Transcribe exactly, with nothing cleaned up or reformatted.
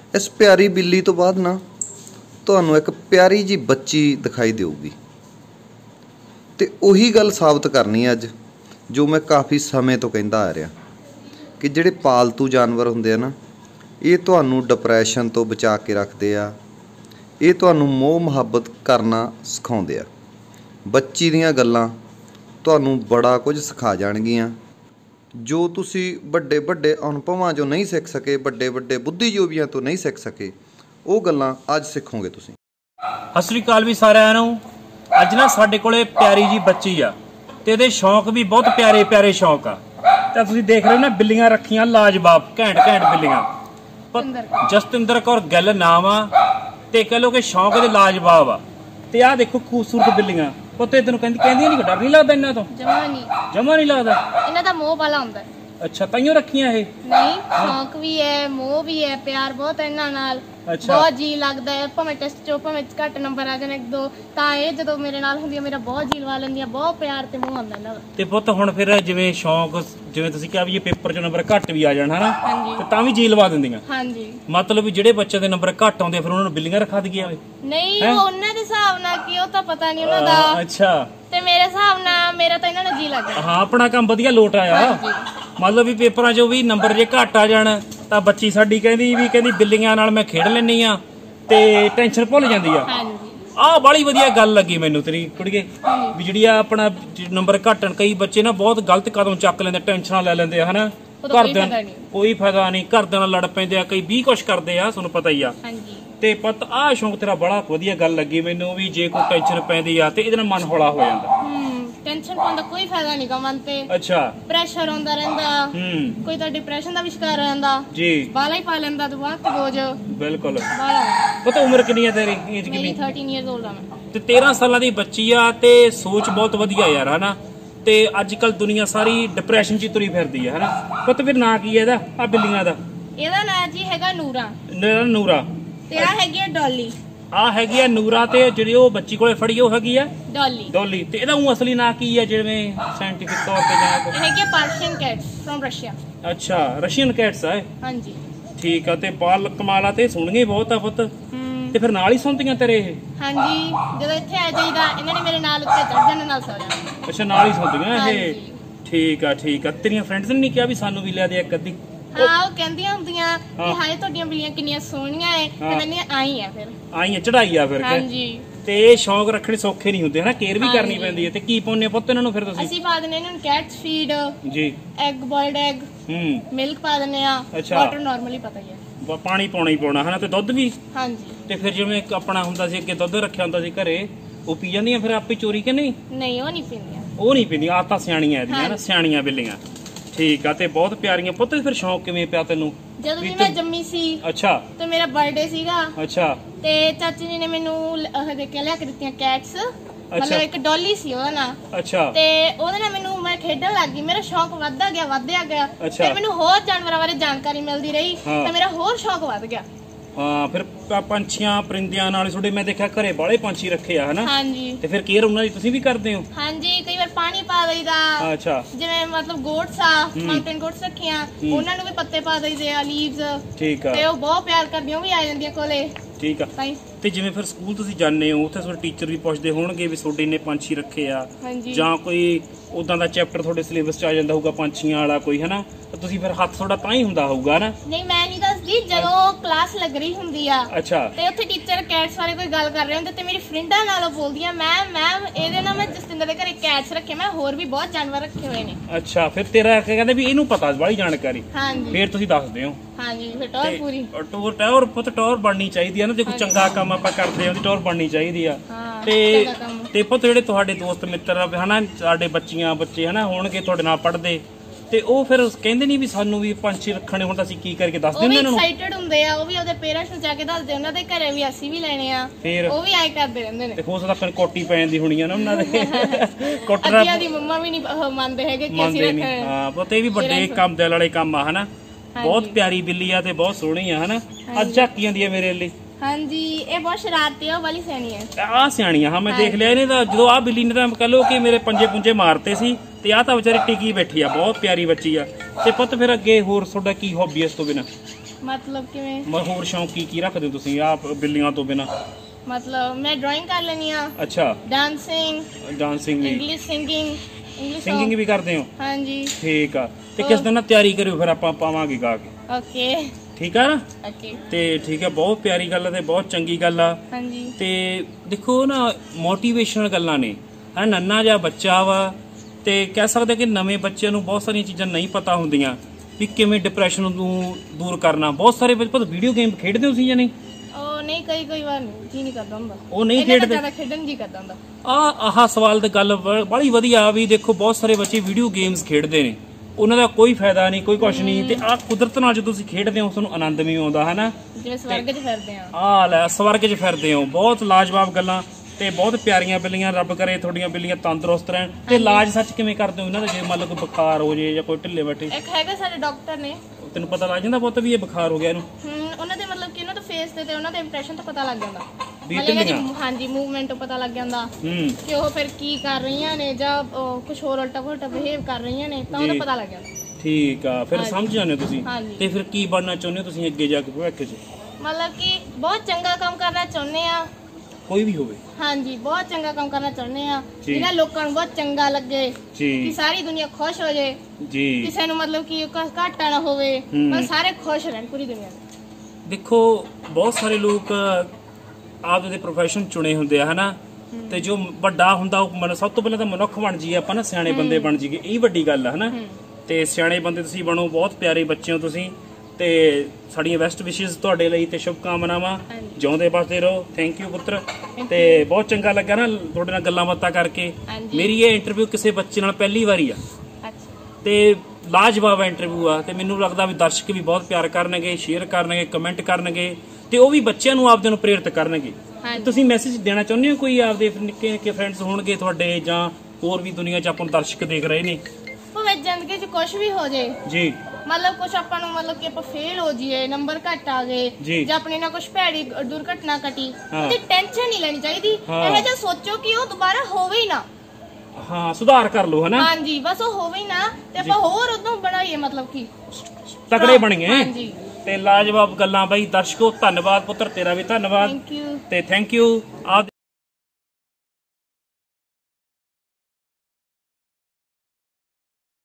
इस प्यारी बिल्ली तो बाद ना ਤੁਹਾਨੂੰ एक प्यारी जी बच्ची दिखाई देगी। तो उही गल साबित करनी अज जो मैं काफ़ी समय तो कहता आ रहा कि ਜਿਹੜੇ पालतू जानवर होंगे ना ये ਤੁਹਾਨੂੰ डिप्रैशन तो बचा के रखते आ, ये ਤੁਹਾਨੂੰ मोह मुहब्बत करना सिखाते आ। बच्ची ਦੀਆਂ ਗੱਲਾਂ ਤੁਹਾਨੂੰ बड़ा कुछ सिखा जाणगियां जो तुसी ਵੱਡੇ ਵੱਡੇ अनुभवों चों नहीं सीख सके, ਵੱਡੇ ਵੱਡੇ बुद्धिजीवियों तो नहीं सीख सके, वो गल्लां अज सिखोगे तुसीं। सत श्री अकाल भी सारिਆਂ ਨੂੰ। ਅੱਜ ਨਾ ਸਾਡੇ ਕੋਲੇ ਪਿਆਰੀ ਜੀ ਬੱਚੀ ਆ ਤੇ ਇਹਦੇ ਸ਼ੌਂਕ ਵੀ ਬਹੁਤ ਪਿਆਰੇ ਪਿਆਰੇ ਸ਼ੌਂਕ ਆ। ਤਾਂ ਤੁਸੀਂ ਦੇਖ ਰਹੇ ਹੋ ਨਾ ਬਿੱਲੀਆਂ ਰੱਖੀਆਂ ਲਾਜਵਾਬ ਘੈਂਟ ਘੈਂਟ ਬਿੱਲੀਆਂ। ਜਸਤਿੰਦਰ ਕੌਰ ਗਿੱਲ ਨਾਮ ਆ ਤੇ ਕਹ ਲੋ ਕਿ ਸ਼ੌਂਕ ਇਹਦੇ ਲਾਜਵਾਬ ਆ। ਤੇ ਆਹ ਦੇਖੋ ਖੂਬਸੂਰਤ ਬਿੱਲੀਆਂ। ਪੁੱਤੇ ਤੈਨੂੰ ਕਹਿੰਦੀ ਕਹਿੰਦੀਆਂ ਨਹੀਂ ਡਰ ਨਹੀਂ ਲੱਗਦਾ ਇਹਨਾਂ ਤੋਂ? ਜਮਾ ਨਹੀਂ ਜਮਾ ਨਹੀਂ ਲੱਗਦਾ। ਇਹਨਾਂ ਦਾ ਮੋਹ ਵਾਲਾ ਹੁੰਦਾ। अच्छा ताइयों रखियां है? नहीं, शौक भी है, मोह भी है, प्यार बहुत है इन्हां नाल। अच्छा। बहुत जी लगदा है, भावें टेस्ट चो भावें घट नंबर आ जाण एक दो तां ਇਹ ਜਦੋਂ ਮੇਰੇ ਨਾਲ ਹੁੰਦੀ ਹੈ ਮੇਰਾ ਬਹੁਤ ਜੀ ਲਵਾ ਲੈਂਦੀਆਂ, ਬਹੁਤ ਪਿਆਰ ਤੇ ਮੋਹ ਆਉਂਦਾ ਇਹਨਾਂ ਦਾ। ਤੇ ਪੁੱਤ ਹੁਣ ਫਿਰ ਜਿਵੇਂ ਸ਼ੌਂਕ ਜਿਵੇਂ ਤੁਸੀਂ ਕਿਹਾ ਵੀ ਇਹ ਪੇਪਰ ਚੋਂ ਨੰਬਰ ਘੱਟ ਵੀ ਆ ਜਾਣ ਹਨਾ ਤੇ ਤਾਂ ਵੀ ਜੀ ਲਵਾ ਦਿੰਦੀਆਂ? ਹਾਂਜੀ। ਮਤਲਬ ਵੀ ਜਿਹੜੇ ਬੱਚੇ ਦੇ ਨੰਬਰ ਘੱਟ ਆਉਂਦੇ ਫਿਰ ਉਹਨਾਂ ਨੂੰ ਬਿੱਲੀਆਂ ਰਖਾ ਦਈਏ? ਨਹੀਂ, ਉਹ ਉਹਨਾਂ ਦੇ ਹਿਸਾਬ ਨਾਲ ਕੀ ਉਹ ਤਾਂ ਪਤਾ ਨਹੀਂ ਉਹਨਾਂ ਦਾ। ਅੱਛਾ। ਤੇ ਮੇਰੇ ਹਿਸਾਬ ਨਾਲ ਮੇਰਾ ਤਾਂ ਇਹਨਾਂ ਨੂੰ ਜੀ ਲੱਗਦਾ। ਹਾਂ, ਆਪਣਾ ਕੰਮ ਵਧੀਆ ਲੋਟ ਆਇਆ। मतलब भी पेपरां चों भी नंबर जे घट आ जाण तां बच्ची साडी कहंदी भी कहंदी बिल्लियां नाल मैं खेड लैनी आ ते टेंशन भुल जांदी आ। आह बड़ी वधिया गल लगी मैनूं तेरी कुड़िए भी जिहड़ी आ अपना नंबर घटण कई बच्चे ना बहुत गलत कदम चक लैंदे, टेंशनां ले लैंदे है ना। घरदिਆਂ कोई फायदा नहीं, घरदिਆਂ नाल लड़ पैंदे आ, कई बीस कुछ करदे आ, तुहानूं पता ही आ। ते पत आह शौक तेरा बड़ा वधिया गल लगी मैनूं भी जे कोई टेंशन पैंदी आ ते इहदे नाल मन हौला हो जांदा। टेंशन पाउण दा कोई फायदा नहीं गा मन ते। अच्छा। प्रेशर आउंदा रहिंदा, हम्म कोई तां डिप्रेशन दा भी शिकार हो जांदा जी, बाला ही पा लैंदा दिमाग ते बोझ। बिल्कुल बाला। पता उम्र कितनी है तेरी? एज कितनी? तेरह इयर्स ओल्ड आ मैं। ते तेरह सालां दी बच्ची आ ते सोच बहुत वधिया यार है ना। ते अजकल दुनिया सारी डिप्रेशन च तुरी फिरदी है ना। पता फिर नां की है ਇਹਦਾ आ बिल्लियां दा? ਇਹਦਾ ਨਾਂ ਜੀ ਹੈਗਾ ਨੂਰਾ। ਨੂਰਾ। ਤੇ ਆ ਹੈਗੀ ਹੈ ਡੋਲੀ। ਆ ਹੈਗੀ ਆ ਨੂਰਾ ਤੇ ਜਿਹੜੀ ਉਹ ਬੱਚੀ ਕੋਲੇ ਫੜੀ ਉਹ ਹੈਗੀ ਆ ਡੋਲੀ। ਡੋਲੀ। ਤੇ ਇਹਦਾ ਉਹ ਅਸਲੀ ਨਾਂ ਕੀ ਹੈ ਜਿਵੇਂ ਸਾਇੰਟਿਫਿਕ ਤੌਰ ਤੇ ਜਾਂ ਕੋਈ? ਹੈਗੀ ਪਰਸ਼ੀਅਨ ਕੈਟਸ ਫਰਮ ਰਸ਼ੀਆ। ਅੱਛਾ, ਰਸ਼ੀਅਨ ਕੈਟਸ ਆ? ਹਾਂਜੀ। ਠੀਕ ਆ। ਤੇ ਬਾਲ ਕਮਾਲਾ ਤੇ ਸੁਣਗੇ ਬਹੁਤ ਆ ਪੁੱਤ। ਤੇ ਫਿਰ ਨਾਲ ਹੀ ਸੁਣਦੀਆਂ ਤੇਰੇ ਇਹ? ਹਾਂਜੀ, ਜਦੋਂ ਇੱਥੇ ਆ ਜਾਈਦਾ ਇਹਨਾਂ ਨੇ ਮੇਰੇ ਨਾਲ ਉੱਤੇ ਚੜ ਜਾਣ, ਨਾਲ ਸੌ ਜਾਣਾ। ਅੱਛਾ, ਨਾਲ ਹੀ ਸੁਣਦੀਆਂ ਇਹ? ਠੀਕ ਆ ਠੀਕ ਆ। ਤੇਰੀਆਂ ਫਰੈਂਡਸ ਨੇ ਨਹੀਂ ਕਿਹਾ ਵੀ ਸਾਨੂੰ ਵੀ ਲਿਆ ਦੇ ਇੱਕ ਅੱਧੀ? ਹਾਂ, ਉਹ ਕਹਿੰਦੀਆਂ ਹੁੰਦੀਆਂ ਕਿ ਹਾਏ ਤੁਹਾਡੀਆਂ ਬਿੱਲੀਆਂ ਕਿੰਨੀਆਂ ਸੋਹਣੀਆਂ ਐ। ਤੇ ਮੈਨੇ ਆਈ ਆ ਫਿਰ ਆਈ ਆ ਚੜਾਈ ਆ ਫਿਰ। ਹਾਂਜੀ। ਤੇ ਇਹ ਸ਼ੌਂਕ ਰੱਖਣੇ ਸੌਖੇ ਨਹੀਂ ਹੁੰਦੇ ਹਨਾ, ਕੇਅਰ ਵੀ ਕਰਨੀ ਪੈਂਦੀ ਹੈ। ਤੇ ਕੀ ਪਾਉਂਦੇ ਪੁੱਤ ਇਹਨਾਂ ਨੂੰ ਫਿਰ ਤੁਸੀਂ? ਅਸੀਂ ਪਾ ਦਿੰਦੇ ਇਹਨਾਂ ਨੂੰ ਕੈਟ ਫੀਡ ਜੀ, ਐਗ ਬੋਇਲਡ ਐਗ, ਹੂੰ ਮਿਲਕ ਪਾ ਦਿੰਦੇ ਆ, ਵਾਟਰ ਨਾਰਮਲੀ ਪਤਾ ਹੀ ਹੈ, ਪਾਣੀ ਪਾਉਣਾ ਹੀ ਪਾਉਣਾ ਹਨਾ। ਤੇ ਦੁੱਧ ਵੀ? ਹਾਂਜੀ। ਤੇ ਫਿਰ ਜਿਵੇਂ ਆਪਣਾ ਹੁੰਦਾ ਸੀ ਅੱਗੇ ਦੁੱਧ ਰੱਖਿਆ ਹੁੰਦਾ ਸੀ ਘਰੇ, ਉਹ ਪੀ ਜਾਂਦੀਆਂ ਫਿਰ ਆਪੇ ਚੋਰੀ ਕਿ ਨਹੀਂ? ਨਹੀਂ, ਉਹ ਨਹੀਂ ਪੀਂਦੀਆਂ। ਉਹ ਨਹੀਂ ਪੀਂਦੀਆਂ, ਆ ਤਾਂ ਸਿਆਣੀਆਂ ਇਹਦੀਆਂ ਨਾ, ਸਿਆਣੀਆਂ ਬਿੱਲੀਆਂ। ਠੀਕ ਆ। ਤੇ ਬਹੁਤ ਪਿਆਰੀਆਂ। ਪੁੱਤ ਫਿਰ ਸ਼ੌਂਕ ਕਿਵੇਂ ਪਿਆ ਤੈਨੂੰ? ਜਦੋਂ ਮੈਂ ਜੰਮੀ ਸੀ। ਅੱਛਾ। ਤੇ ਮੇਰਾ ਬਰਥਡੇ ਸੀਗਾ। ਅੱਛਾ। ਤੇ ਚਾਚੀ ਜੀ ਨੇ ਮੈਨੂੰ ਉਹ ਦੇ ਕੇ ਲਿਆ ਕੇ ਦਿੱਤੀਆਂ ਕੈਟਸ। ਮਤਲਬ ਇੱਕ ਡੋਲੀ ਸੀ ਉਹਦਾ ਨਾਂ। ਅੱਛਾ। ਤੇ ਉਹਦੇ ਨਾਲ ਮੈਨੂੰ ਮੈਂ ਖੇਡਣ ਲੱਗ ਗਈ, ਮੇਰਾ ਸ਼ੌਂਕ ਵੱਧਦਾ ਗਿਆ ਵੱਧਦਾ ਗਿਆ। ਫਿਰ ਮੈਨੂੰ ਹੋਰ ਜਾਨਵਰਾਂ ਬਾਰੇ ਜਾਣਕਾਰੀ ਮਿਲਦੀ ਰਹੀ ਤਾਂ ਮੇਰਾ ਹੋਰ ਸ਼ੌਂਕ ਵੱਧ ਗਿਆ। ਹਾਂ, ਫਿਰ ਪੰਛੀਆਂ ਪਰਿੰਦਿਆਂ ਨਾਲ ਤੁਹਾਡੇ ਮੈਂ ਦੇਖਿਆ ਘਰੇ ਬਾਹਲੇ ਪੰਛੀ ਰੱਖੇ ਆ ਹਨਾ। ਹਾਂਜੀ। ਤੇ ਫਿਰ ਕੇਅਰ ਉਹਨਾਂ ਦੀ ਤੁਸੀਂ ਵੀ ਕਰਦੇ ਹੋ? ਹਾਂਜੀ, ਕਈ ਵਾਰ ਪਾਣੀ ਪਾ ਦਈਦਾ। ਅੱਛਾ। ਜਿਵੇਂ ਮਤਲਬ ਗੋਟਸ ਆ, ਮਾਊਂਟੇਨ ਗੋਟਸ ਰੱਖੀਆਂ, ਉਹਨਾਂ ਨੂੰ ਵੀ ਪੱਤੇ ਪਾ ਦਈਦੇ ਆ, ਲੀਵਸ। ਠੀਕ ਆ। ਤੇ ਉਹ ਬਹੁਤ ਪਿਆਰ ਕਰਦੀਆਂ, ਉਹ ਵੀ ਆ ਜਾਂਦੀਆਂ ਕੋਲੇ। ਠੀਕ ਆ। ਤੇ ਜਿਵੇਂ ਫਿਰ ਸਕੂਲ ਤੁਸੀਂ ਜਾਂਦੇ ਹੋ ਉੱਥੇ ਤੁਹਾਡੇ ਟੀਚਰ ਵੀ ਪੁੱਛਦੇ ਹੋਣਗੇ ਵੀ ਤੁਹਾਡੇ ਇੰਨੇ ਪੰਛੀ ਰੱਖੇ ਆ, ਜਾਂ ਕੋਈ ਉਦਾਂ ਦਾ ਚੈਪਟਰ ਤੁਹਾਡੇ ਸਿਲੇਬਸ ਚ ਆ ਜਾਂਦਾ ਹੋਊਗਾ ਪੰਛੀਆਂ ਵਾਲਾ ਕੋਈ ਹਨਾ, ਤਾਂ ਤੁਸੀਂ ਫਿਰ ਹੱਥ ਤੁਹਾਡਾ ਤਾਂ ਹੀ ਹੁੰਦਾ ਹੋਊਗਾ ਨਾ? ਨਹੀਂ, ਮੈਂ ਨਹੀਂ ਦੱਸਦੀ। ਜਦੋਂ ਕਲਾਸ ਲੱਗ ਰਹੀ ਹੁੰਦੀ ਆ ਅੱਛਾ ਤੇ ਉੱਥੇ ਟੀਚਰ ਕੈਟਸ ਬਾਰੇ ਕੋਈ ਗੱਲ ਕਰ ਰਹੇ ਹੁੰਦੇ ਤੇ ਮੇਰੀ ਫਰੈਂਡਾਂ ਨਾਲ ਬੋਲਦੀਆਂ ਮੈਮ ਮੈਮ ਇਹਦੇ ਨਾਲ ਮੈਂ ਜਸਤਿੰਦਰ ਦੇ ਘਰੇ ਕੈਟਸ ਰੱਖੇ, ਮੈਂ ਹੋਰ ਵੀ ਬਹੁਤ ਜਾਨਵਰ ਰੱਖੇ ਹੋਏ ਨੇ। ਅੱਛਾ। ਫਿਰ ਤੇਰਾ ਕਹਿੰਦੇ ਵੀ ਇਹਨੂੰ ਪਤਾ ਬਾਹਲੀ ਜਾਣਕਾਰੀ। ਹਾਂਜੀ। ਫਿਰ ਤੁਸੀਂ ਦੱਸਦੇ ਹੋ? ਹਾਂਜੀ। ਫਿਰ ਟੌਰ ਪੂਰੀ ਟੌਰ ਟੌਰ ਪੁੱਤ ਟੌਰ ਬਣਨੀ ਚਾਹੀਦੀ ਆ ਨਾ। ਜੇ ਕੋਈ ਚੰਗਾ ਕੰਮ ਆਪਾਂ ਕਰਦੇ ਹਾਂ ਉਹਦੀ ਟੌਰ ਬਣਨੀ ਚਾਹੀਦੀ ਆ। ਤੇ ਤੇ ਪੁੱਤ ਜਿਹੜੇ ਤੁਹਾਡੇ ਦੋਸਤ ਮਿੱਤਰ ਹਨਾ, ਸਾਡੇ ਬੱਚੀਆਂ ਬੱਚੇ ਹਨਾ ਹੋਣਗੇ ਤੁਹਾਡੇ ਨਾਲ ਪੜ੍ਹਦੇ, ਤੇ ਉਹ ਫਿਰ ਕਹਿੰਦੇ ਨਹੀਂ ਵੀ ਸਾਨੂੰ ਵੀ ਪੰਛੀ ਰੱਖਣੇ ਹੁਣ ਤਾਂ ਅਸੀਂ ਕੀ ਕਰਕੇ ਦੱਸ ਦਿੰਦੇ ਉਹਨਾਂ ਨੂੰ? ਐਕਸਾਈਟਡ ਹੁੰਦੇ ਆ, ਉਹ ਵੀ ਉਹਦੇ ਪੇਰੈਂਟਸ ਨੂੰ ਜਾ ਕੇ ਦੱਸਦੇ ਉਹਨਾਂ ਦੇ ਘਰੇ ਵੀ ਅਸੀਂ ਵੀ ਲੈਣੇ ਆ, ਉਹ ਵੀ ਆਏ ਕਰਦੇ ਰਹਿੰਦੇ ਨੇ। ਤੇ ਹੋ ਸਕਦਾ ਫਿਰ ਕੋਟੀ ਪੈ ਜਾਂਦੀ ਹੋਣੀ ਆ ਨਾ ਉਹਨਾਂ ਦੇ। ਕੋਟਰਾ ਦੀ ਮੰਮਾ ਵੀ ਨਹੀਂ ਮੰਨਦੇ ਹੈਗੇ ਕਿ ਅਸੀਂ ਰੱਖਣੇ। ਹਾਂ ਪੁੱਤ, ਇਹ ਵੀ ਵੱਡੇ ਕੰਮ ਦਿਲ ਵਾਲੇ ਕੰਮ ਆ ਹਨਾ। ਬਹੁਤ ਪਿਆਰੀ ਬਿੱਲੀ ਆ ਤੇ ਬਹੁਤ ਸੋਹਣੀ ਆ ਹਨਾ। ਅੱਜ ਝਾਕੀ ਜਾਂਦੀ ਆ ਮੇਰੇ ਲਈ। ਹਾਂਜੀ, ਇਹ ਬਹੁਤ ਸ਼ਰਾਰਤੀ ਆ, ਉਹ ਵਾਲੀ ਸਿਆਣੀ ਹੈ। ਆਹ ਸਿਆਣੀ ਆ। ਹਾਂ, ਮੈਂ ਦੇਖ ਲਿਆ ਇਹਨੇ ਤਾਂ ਜਦੋਂ ਆਹ ਬਿੱਲੀ ਨੇ ਤਾਂ ਕਹ ਲੋ ਕਿ ਮੇਰੇ ਪੰਜੇ ਪੁੰਜੇ ਮਾਰਤੇ ਸੀ ਤੇ ਆਹ ਤਾਂ ਵਿਚਾਰੀ ਟਿਕੀ ਬੈਠੀ ਆ, ਬਹੁਤ ਪਿਆਰੀ ਬੱਚੀ ਆ। ਤੇ ਪੁੱਤ ਫਿਰ ਅੱਗੇ ਹੋਰ ਤੁਹਾਡਾ ਕੀ ਹੌਬੀ ਇਸ ਤੋਂ ਬਿਨਾਂ? मतलब ਕਿਵੇਂ? ਮੈਂ ਹੋਰ ਸ਼ੌਂਕ ਕੀ ਕੀ ਰੱਖਦੇ ਹੋ ਤੁਸੀਂ ਆ ਬਿੱਲੀਆਂ ਤੋਂ ਬਿਨਾ? मतलब मैं ड्राइंग कर लेनी है। अच्छा। डांसिंग। डांसिंग भी। English singing. इंग्लिश सिंगिंग भी करते हो? हाँ जी। ठीक है। ਤੇ ਕਿਸ ਦਿਨ ਤਿਆਰੀ ਕਰਿਓ ਫਿਰ ਆਪਾਂ ਪਾਵਾਂਗੇ ਗਾ ਕੇ। ਓਕੇ। ਠੀਕ ਆ ਨਾ? ਓਕੇ। ਤੇ ਠੀਕ ਹੈ, ਬਹੁਤ ਪਿਆਰੀ ਗੱਲ ਹੈ ਤੇ ਬਹੁਤ ਚੰਗੀ ਗੱਲ ਆ। ਹਾਂਜੀ। ਤੇ ਦੇਖੋ ਨਾ ਮੋਟੀਵੇਸ਼ਨਲ ਗੱਲਾਂ ਨੇ। ਹੈ ਨੰਨਾ ਜਿਹਾ ਬੱਚਾ ਵਾ ਤੇ ਕਹਿ ਸਕਦੇ ਕਿ ਨਵੇਂ ਬੱਚਿਆਂ ਨੂੰ ਬਹੁਤ ਸਾਰੀਆਂ ਚੀਜ਼ਾਂ ਨਹੀਂ ਪਤਾ ਹੁੰਦੀਆਂ ਵੀ ਕਿਵੇਂ ਡਿਪਰੈਸ਼ਨ ਨੂੰ ਦੂਰ ਕਰਨਾ। ਬਹੁਤ ਸਾਰੇ ਬੱਚੇ ਵੀਡੀਓ ਗੇਮ ਖੇਡਦੇ ਹੋ ਸੀ ਜਾਂ ਨਹੀਂ? ਉਹ ਨਹੀਂ, ਕਈ ਕਈ ਵਾਰ ਜੀ ਨਹੀਂ ਕਰਦਾ ਹੁੰਦਾ। ਉਹ ਨਹੀਂ ਖੇਡਦੇ, ਜ਼ਿਆਦਾ ਖੇਡਣ ਜੀ ਕਰਦਾ ਹੁੰਦਾ। ਆ ਆਹ ਸਵਾਲ ਤੇ ਗੱਲ ਬੜੀ ਵਧੀਆ ਵੀ ਦੇਖੋ ਬਹੁਤ ਸਾਰੇ ਬੱਚੇ ਵੀਡੀਓ ਗੇਮਸ ਖੇਡਦੇ ਨੇ, ਉਹਨਾਂ ਦਾ ਕੋਈ ਫਾਇਦਾ ਨਹੀਂ, ਕੋਈ ਕੁਛ ਨਹੀਂ। ਤੇ ਆ ਕੁਦਰਤ ਨਾਲ ਜਦੋਂ ਤੁਸੀਂ ਖੇਡਦੇ ਹੋ ਤੁਹਾਨੂੰ ਆਨੰਦ ਵੀ ਆਉਂਦਾ ਹੈ ਨਾ, ਜਿਵੇਂ ਸਵਰਗ 'ਚ ਫਿਰਦੇ ਆ। ਆ ਲੈ ਸਵਰਗ 'ਚ ਫਿਰਦੇ ਹੋ। ਬਹੁਤ ਲਾਜਵਾਬ ਗੱਲਾਂ ਤੇ ਬਹੁਤ ਪਿਆਰੀਆਂ ਬਿੱਲੀਆਂ। ਰੱਬ ਕਰੇ ਤੁਹਾਡੀਆਂ ਬਿੱਲੀਆਂ ਤੰਦਰੁਸਤ ਰਹਿਣ। ਤੇ ਇਲਾਜ ਸੱਚ ਕਿਵੇਂ ਕਰਦੇ ਹੋ ਇਹਨਾਂ ਦਾ ਜੇ ਮੰਨ ਲਓ ਕੋਈ ਬੁਖਾਰ ਹੋ ਜੇ ਜਾਂ ਕੋਈ ਢਿੱਲੇ ਬੈਠੇ? ਇੱਕ ਹੈਗਾ ਸਾਡੇ ਡਾਕਟਰ ਨੇ, ਤੈਨੂੰ ਪਤਾ ਲੱਗ ਜਾਂਦਾ ਪੁੱਤ ਵੀ ਇਹ ਬੁਖਾਰ ਹੋ ਗਿਆ ਇਹਨੂੰ? ਹੂੰ, ਉਹਨਾਂ ਦੇ ਮਤਲਬ ਕਿ ਉਹਨਾਂ ਦੇ ਫੇਸ ਤੇ ਤੇ ਉਹਨਾਂ ਦੇ ਇੰਪ੍ਰੈਸ਼ਨ ਤੋਂ ਪਤਾ ਲੱਗ ਜਾਂਦਾ ਵੀ ਮਤਲਬ ਹਾਂਜੀ ਮੂਵਮੈਂਟ ਤੋਂ ਪਤਾ ਲੱਗ ਜਾਂਦਾ ਹੂੰ ਕਿ ਉਹ ਫਿਰ ਕੀ ਕਰ ਰਹੀਆਂ ਨੇ ਜਾਂ ਕੁਝ ਹੋਰ ਉਲਟਾ ਪੁਲਟਾ ਬਿਹੇਵ ਕਰ ਰਹੀਆਂ ਨੇ ਤਾਂ ਉਹਦਾ ਪਤਾ ਲੱਗ ਜਾਂਦਾ। ਠੀਕ ਆ, ਫਿਰ ਸਮਝ ਜਾਂਦੇ ਹੋ ਤੁਸੀਂ। ਹਾਂਜੀ। ਤੇ ਫਿਰ ਕੀ ਬਣਨਾ ਚਾਹੁੰਦੇ ਹੋ ਤੁਸੀਂ ਅੱਗੇ ਜਾ ਕੇ ਭਵਿੱਖ 'ਚ? ਮਤਲਬ ਕਿ ਬਹੁਤ ਚੰਗਾ ਕੰਮ ਕਰਨਾ ਚਾਹੁੰਦੇ ਆ। ਕੋਈ ਵੀ ਹੋਵੇ। ਹਾਂਜੀ, ਬਹੁਤ ਚੰਗਾ ਕੰਮ ਕਰਨਾ ਚਾਹੁੰਦੇ ਆ ਜਿਹੜਾ ਲੋਕਾਂ ਨੂੰ ਬਹੁਤ ਚੰਗਾ ਲੱਗੇ ਕਿ ਸਾਰੀ ਦੁਨੀਆ ਖੁਸ਼ ਹੋ ਜਾਏ ਜੀ, ਕਿਸੇ ਨੂੰ ਮਤਲਬ ਕਿ ਘਾਟਾ ਨਾ ਹੋਵੇ, ਬਸ ਸਾਰੇ ਖੁਸ਼ ਰਹਿਣ ਪੂਰੀ ਦੁਨੀਆ ਦੇ। ਦੇਖੋ ਬਹੁਤ ਸਾਰੇ ਲੋਕ ਆਪ ਦੇ ਪ੍ਰੋਫੈਸ਼ਨ ਚੁਣੇ ਹੁੰਦੇ ਆ ਹਨਾ, ਤੇ ਜੋ ਵੱਡਾ ਹੁੰਦਾ ਉਹ ਸਭ ਤੋਂ ਪਹਿਲਾਂ ਤਾਂ ਮਨੁੱਖ ਬਣ ਜਾਈਏ ਆਪਾਂ ਨਾ, ਸਿਆਣੇ ਬੰਦੇ ਬਣ ਜਾਈਏ, ਇਹ ਵੱਡੀ ਗੱਲ ਆ ਹਨਾ। ਤੇ ਸਿਆਣੇ ਬੰਦੇ ਤੁਸੀਂ ਬਣੋ, ਬਹੁਤ ਪਿਆਰੇ ਬੱਚੇ ਹੋ ਤੁਸੀਂ ਤੇ ਸਾਡੀਆਂ ਬੈਸਟ ਵਿਸ਼ੇਸ ਤੁਹਾਡੇ ਲਈ ਤੇ ਸ਼ੁਭ ਕਾਮਨਾਵਾਂ। ਜਿਉਂਦੇ ਵਸਦੇ ਰਹੋ। ਥੈਂਕ ਯੂ ਪੁੱਤਰ। ਤੇ ਬਹੁਤ ਚੰਗਾ ਲੱਗਾ ਨਾ ਤੁਹਾਡੇ ਨਾਲ ਗੱਲਾਂ ਬਾਤਾਂ ਕਰਕੇ। ਮੇਰੀ ਇਹ ਇੰਟਰਵਿਊ ਕਿਸੇ ਬੱਚੇ ਨਾਲ ਪਹਿਲੀ ਵਾਰੀ ਆ ਤੇ ਲਾਜਵਾਬ ਇੰਟਰਵਿਊ ਆ ਤੇ ਮੈਨੂੰ ਲੱਗਦਾ ਵੀ ਦਰਸ਼ਕ ਵੀ ਬਹੁਤ ਪਿਆਰ ਕਰਨਗੇ, ਸ਼ੇਅਰ ਕਰਨਗੇ, ਕਮੈਂਟ ਕਰਨਗੇ ਤੇ ਉਹ ਵੀ ਬੱਚਿਆਂ ਨੂੰ ਆਪਦੇ ਨੂੰ ਪ੍ਰੇਰਿਤ ਕਰਨਗੇ। ਤੁਸੀਂ ਮੈਸੇਜ ਦੇਣਾ ਚਾਹੁੰਦੇ ਹੋ ਕੋਈ ਆਪਦੇ ਨਿੱਕੇ ਨਿੱਕੇ ਫਰੈਂਡਸ ਹੋਣਗੇ ਤੁਹਾਡੇ ਜਾਂ ਹੋਰ ਵੀ ਦੁਨੀਆ 'ਚ ਆਪਾਂ ਨੂੰ ਦਰਸ਼ਕ ਦੇਖ ਰਹੇ ਨੇ? ਭਾਵੇਂ ਜ਼ਿੰਦਗੀ 'ਚ ਕੁਝ ਵੀ ਹੋ ਜੇ ਜੀ, ਮਤਲਬ ਕੁਝ ਆਪਾਂ ਨੂੰ ਮਤਲਬ ਕਿ ਆਪਾਂ ਫੇਲ ਹੋ ਜਾਈਏ, ਨੰਬਰ ਘੱਟ ਆ ਗਏ ਜਾਂ ਆਪਣੀ ਨਾਲ ਕੁਝ ਭੈੜੀ ਦੁਰਘਟਨਾ ਘਟੀ, ਉਹਦੀ ਟੈਨਸ਼ਨ ਨਹੀਂ ਲੈਣੀ ਚਾਹੀਦੀ। ਇਹੋ ਜਿਹਾ ਸੋਚੋ ਕਿ ਉਹ ਦੁਬਾਰਾ ਹੋਵੇ ਹੀ ਨਾ। ਹਾਂ, ਸੁਧਾਰ ਕਰ ਲਓ ਹਨਾ। ਹਾਂਜੀ, ਬਸ ਉਹ ਹੋਵੇ ਹੀ ਨਾ ਤੇ ਆਪਾਂ ਹੋਰ ਉਦੋਂ ਬਣਾਈਏ, ਮਤਲਬ ਕਿ ਤਕੜੇ ਬਣੀਏ। ਹਾਂਜੀ। ਤੇ ਲਾਜਵਾਬ ਗੱਲਾਂ ਬਾਈ। ਦਰਸ਼ਕੋ ਧੰਨਵਾਦ ਪੁੱਤਰ, ਤੇਰਾ ਵੀ ਧੰਨਵਾਦ ਥੈਂਕ ਯੂ। ਤੇ ਥੈਂਕ ਯੂ। ਆਪ